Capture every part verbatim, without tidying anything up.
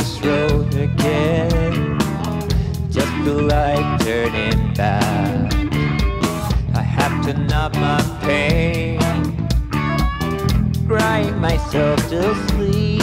this road again. Just feel like turning back. I have to numb my pain, crying myself to sleep.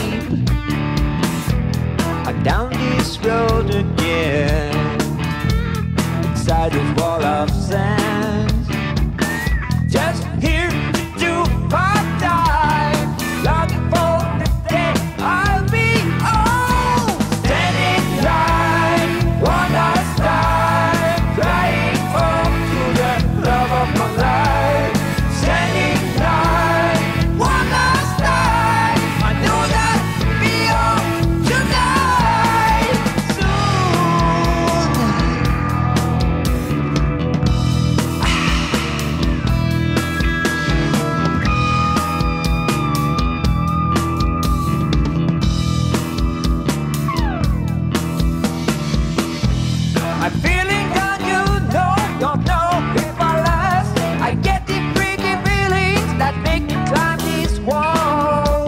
I'm down this road again, inside this wall of sand. Just here to do part-time, longing for the day I'll be old. Standing in line, one last time, crying for to the love of my life. Standing in line, one last time, I know that be all tonight. I'm feeling gone, you know, don't know if I last. I get the freaky feelings that make me climb this wall.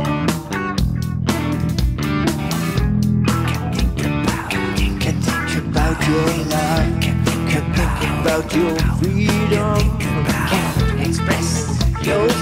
Can't think about, can't think about your love. Can't think about your freedom. Can't express your